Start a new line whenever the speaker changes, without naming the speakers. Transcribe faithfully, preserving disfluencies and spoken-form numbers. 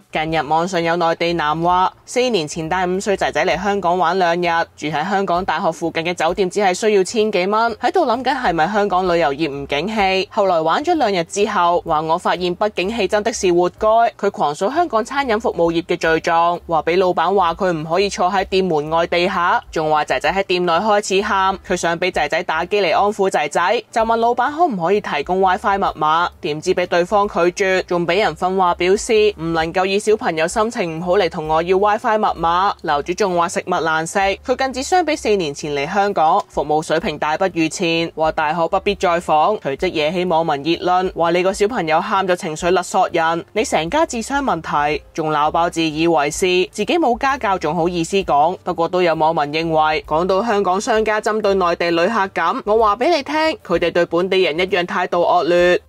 近日網上有內地男話，四年前帶五歲仔仔嚟香港玩兩日，住喺香港大學附近嘅酒店，只係需要千幾蚊，喺度諗緊係咪香港旅遊業唔景氣。後來玩咗兩日之後，話我發現不景氣真的是活該。佢狂數香港餐飲服務業嘅罪狀，話俾老闆話佢唔可以坐喺店門外地下，仲話仔仔喺店內開始喊，佢想俾仔仔打機嚟安撫仔仔，就問老闆可唔可以提供 WiFi 密碼，點知俾對方拒絕，仲俾人訓話表示唔能夠以小朋友心情唔好嚟同我要 WiFi 密碼。樓主仲話食物難食，佢更指相比四年前嚟香港，服務水平大不如前，話大可不必再訪。隨即惹起網民熱論，話你個小朋友喊就情緒勒索人，你成家智商問題，仲鬧爆自以為是，自己冇家教仲好意思講。不過都有網民認為，講到香港商家針對內地旅客咁，我話俾你聽，佢哋對本地人一樣態度惡劣。